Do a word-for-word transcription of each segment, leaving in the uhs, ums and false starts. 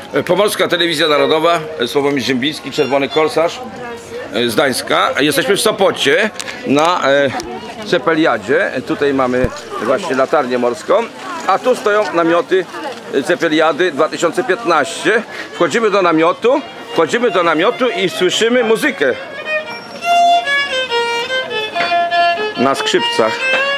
Pomorska Telewizja Narodowa, Sławomir Ziembiński, Czerwony Korsarz z Gdańska. Jesteśmy w Sopocie na e, Cepeliadzie. Tutaj mamy właśnie latarnię morską, a tu stoją namioty Cepeliady dwa tysiące piętnaście. Wchodzimy do namiotu, wchodzimy do namiotu i słyszymy muzykę na skrzypcach.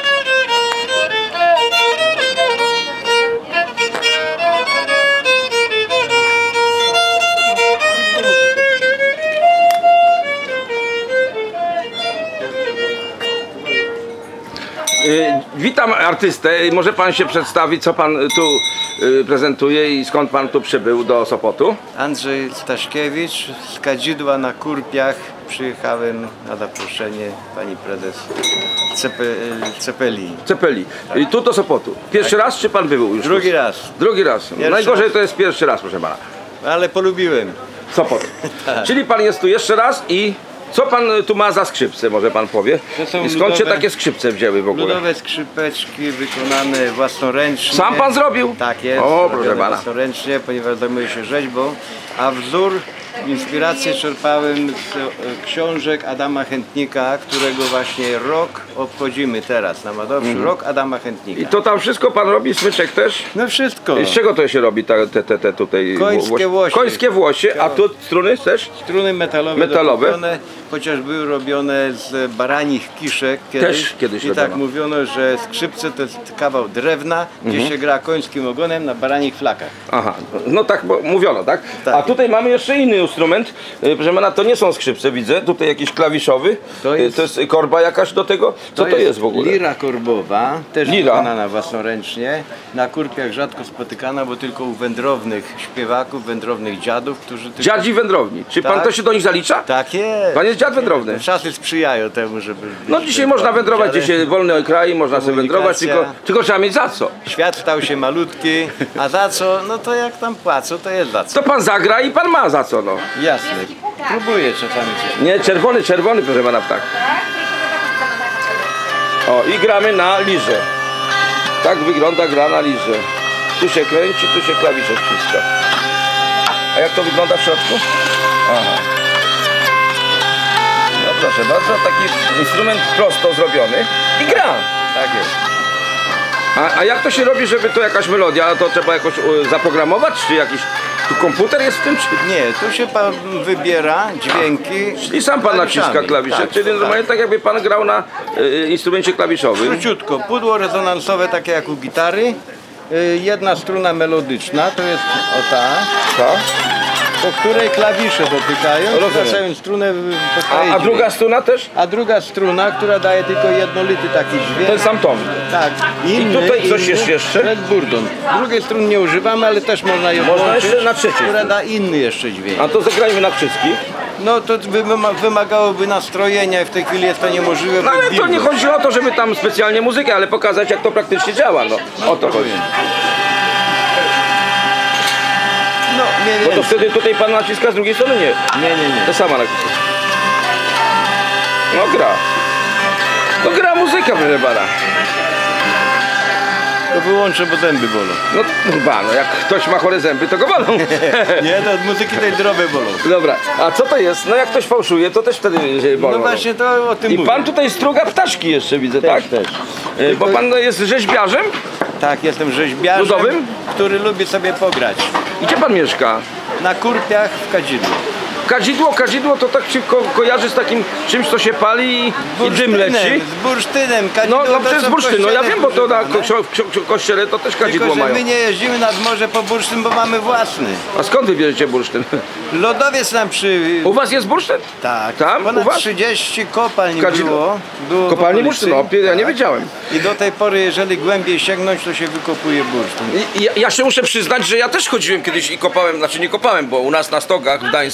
Witam artystę. Może pan się przedstawi, co pan tu prezentuje i skąd pan tu przybył do Sopotu? Andrzej Staszkiewicz z Kadzidła na Kurpiach. Przyjechałem na zaproszenie pani prezes Cepe, Cepeli. Cepeli. I tu do Sopotu. Pierwszy tak. raz czy pan był już? Drugi raz. Drugi raz. Najgorzej to jest pierwszy raz, proszę pana. Ale polubiłem. Sopot. Tak. Czyli pan jest tu jeszcze raz i co pan tu ma za skrzypce, może pan powie? I skąd ludowe, się takie skrzypce wzięły w ogóle? Ludowe skrzypeczki wykonane własnoręcznie. Sam pan zrobił? Tak jest. O, proszę pana. Własnoręcznie, ponieważ zajmuję się rzeźbą, a wzór, inspirację czerpałem z książek Adama Chętnika, którego właśnie rok obchodzimy teraz na Mazowszu. Mhm. Rok Adama Chętnika. I to tam wszystko pan robi, smyczek też? No wszystko. I z czego to się robi te, te, te tutaj? Końskie włosie. Końskie włosie, a tu struny też? Struny metalowe. Metalowe. Dokupione, chociaż były robione z baranich kiszek kiedyś. Też kiedyś I robiono. tak mówiono, że skrzypce to jest kawał drewna, gdzie mhm. się gra końskim ogonem na baranich flakach. Aha, no tak bo mówiono, tak? Tak. A tutaj mamy jeszcze inny instrument. Proszę pana, to nie są skrzypce, widzę. Tutaj jakiś klawiszowy. To jest, to jest korba jakaś do tego? Co to, to jest, jest w ogóle? Lira korbowa, też Lira. wykonana własnoręcznie. Na Kurpiach rzadko spotykana, bo tylko u wędrownych śpiewaków, wędrownych dziadów, którzy... Tylko... Dziadzi wędrowni. Czy tak. pan to się do nich zalicza? Tak jest. Pan jest dziad wędrowny. Czasy sprzyjają temu, żeby... No dzisiaj można wędrować, dziadę. Dzisiaj wolny kraj, można sobie wędrować, tylko, tylko trzeba mieć za co. Świat stał się malutki, a za co? No to jak tam płacą, to jest za co. To pan zagra i pan ma za co, no. Jasne. Próbuję czasami coś. Nie, czerwony, czerwony, proszę pana, tak. O, i gramy na lirze. Tak wygląda gra na lirze. Tu się kręci, tu się klawisze wciska. A jak to wygląda w środku? Aha. No proszę bardzo, taki instrument prosto zrobiony i gra. Tak jest. A, a jak to się robi, żeby to jakaś melodia, to trzeba jakoś y, zaprogramować, czy jakiś tu komputer jest w tym, czy... Nie, tu się pan wybiera dźwięki. Czyli sam pan naciska klawisze, tak, czyli normalnie tak. tak jakby pan grał na y, instrumencie klawiszowym. Króciutko, pudło rezonansowe takie jak u gitary, y, jedna struna melodyczna, to jest o ta, Ta? po której klawisze dotykają, wracają strunę a, a druga struna też? A druga struna, która daje tylko jednolity taki dźwięk. To jest sam ton. Tak. Inny, I tutaj coś inny, jest jeszcze? Red Burdon. Drugiej struny nie używamy, ale też można ją Można włączyć, jeszcze na trzeciej. która da inny jeszcze dźwięk. A to zagrajmy na wszystkich. No to wymagałoby nastrojenia i w tej chwili jest to niemożliwe. No ale to nie chodzi o to, żeby tam specjalnie muzykę, ale pokazać jak to praktycznie działa. No, o to chodzi. No, nie Bo to wtedy tutaj pan naciska z drugiej strony? Nie. Nie, nie, nie. To sama naciska. No gra. No gra muzyka, proszę pana. To wyłączę, bo zęby bolą. No chyba, no jak ktoś ma chore zęby, to go bolą. Nie, to od muzyki tej zdrowe bolą. Dobra, a co to jest? No jak ktoś fałszuje, to też wtedy bolą. No właśnie to o tym I mówię. pan tutaj struga ptaszki jeszcze widzę, Też, tak? też. E, Bo pan jest rzeźbiarzem? Tak, jestem rzeźbiarzem, Ludowym? który lubi sobie pograć. Gdzie pan mieszka? Na Kurpiach w Kadzidle. Kadzidło, kadzidło to tak się ko kojarzy z takim czymś, co się pali i, i dym leci. Z bursztynem. Kadzidło No, no to jest bursztyn, no ja wiem, bo to na ko ko kościele to też kadzidło Tylko, że mają. my nie jeździmy nad morze po bursztyn, bo mamy własny. A skąd wy bierzecie bursztyn? Lodowiec nam przy... U was jest bursztyn? Tak. Tam? Ponad U was? trzydzieści kopalń Kadzidło. było. było Kopalni bursztynu, no, ja nie wiedziałem. I do tej pory, jeżeli głębiej sięgnąć, to się wykopuje bursztyn. I, ja, ja się muszę przyznać, że ja też chodziłem kiedyś i kopałem, znaczy nie kopałem, bo u nas na Stogach w Gdańsku, ja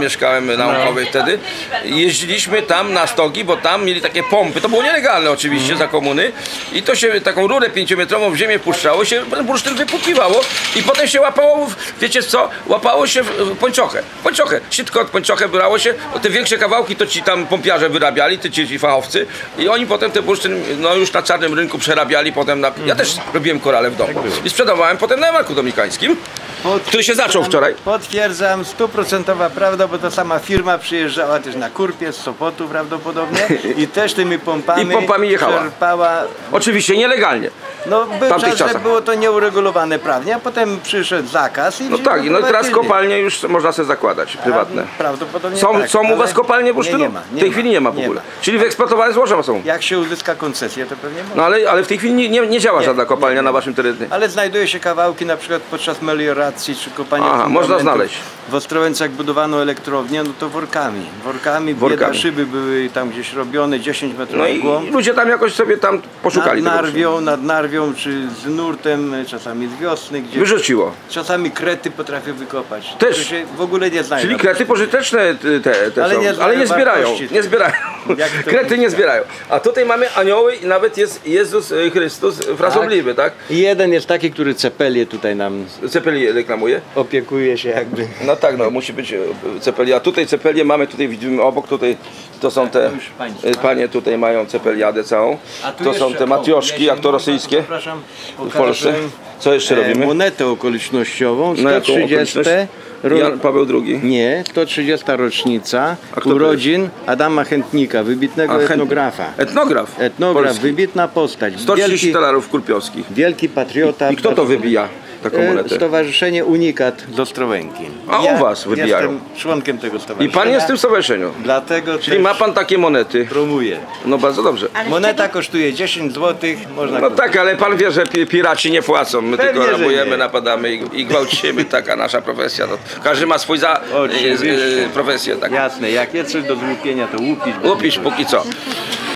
mieszkałem naukowej wtedy. Jeździliśmy tam na stogi, bo tam mieli takie pompy. To było nielegalne oczywiście za komuny. I to się taką rurę pięciometrową w ziemię puszczało, się potem bursztyn wypukiwało i potem się łapało, w, wiecie co, łapało się w, w pończochę. Pończochę, sitko od pończochę brało się, te większe kawałki to ci tam pompiarze wyrabiali, ty ci, ci fachowcy i oni potem te bursztyn no już na czarnym rynku przerabiali potem na... Ja też robiłem korale w domu i sprzedawałem potem na jarmarku dominikańskim, który się zaczął wczoraj. Potwierdzam, stuprocentowa prawda, bo ta sama firma przyjeżdżała też na Kurpie z Sopotu prawdopodobnie i też tymi pompami, I pompami jechała. czerpała. Oczywiście nielegalnie. No był tamtych czas, że czasach. było to nieuregulowane prawnie, a potem przyszedł zakaz i No tak, no i teraz prowadzili. kopalnie już można sobie zakładać, prywatne. A, prawdopodobnie Są, tak, są u ale was kopalnie nie, bursztynu? nie ma, nie w tej ma, chwili nie ma w nie ogóle. ma. Czyli wyeksploatowane złoża są. Jak się uzyska koncesję, to pewnie można. No ale, ale w tej chwili nie, nie, nie działa Nie, żadna kopalnia nie, nie. na waszym terenie. Ale znajduje się kawałki na przykład podczas melioracji czy kopania Aha, fundamentów. można znaleźć. W Ostrołęce jak budowano elektrownię, no to workami. Workami, Workami. bieda szyby były tam gdzieś robione, dziesięć metrów No w i głąb. ludzie tam jakoś sobie tam Nad poszukali tego. narwią, nad narwią, czy z nurtem, czasami z wiosny, gdzie Wyrzuciło. czasami krety potrafią wykopać. Też. To się w ogóle nie znajdą. Czyli krety pożyteczne te, te Ale są, nie ale zbierają nie zbierają. wartości. Nie zbierają. Jak to Krety nie mówić? zbierają. A tutaj mamy anioły i nawet jest Jezus Chrystus frasobliwy, tak? I jeden jest taki, który cepelię tutaj nam Cepelię reklamuje. opiekuje się jakby. No tak, no musi być e, cepelia. Tutaj cepelię mamy, tutaj widzimy obok, tutaj to są te to już państwa. e, panie tutaj mają cepeliadę całą. A tu To są jeszcze- te o, matioszki, ja jak się to mogę- rosyjskie Zapraszam, w Polsce. pokażę, Co jeszcze e, robimy? Monetę okolicznościową, Na jaką sto trzydziesta. okoliczność? ro- Jan Paweł drugi. Nie, sto trzydziesta rocznica A kto to urodzin Adama Chętnika, wybitnego A, chętnie. etnografa. Etnograf. Etnograf, polski. wybitna postać. sto trzydzieści Wielki, dolarów kurpiowskich. wielki patriota. I kto to wybija taką E, monetę? Stowarzyszenie Unikat z Ostrołęki. A u was wybijają. Jestem członkiem tego I stowarzyszenia. pan jest w tym stowarzyszeniu. Dlatego Czyli też ma pan takie monety. promuję. No bardzo dobrze. Moneta kosztuje dziesięć złotych, można No kupić. tak, ale pan wie, że pi- piraci nie płacą. My Pewnie, tylko że rabujemy, nie. napadamy i, i gwałcimy. Taka nasza profesja. No, każdy ma swój za Oczywiście. e, e, profesję. Tak. Jasne, jak jest coś do złupienia, to łupić. Łupić póki co.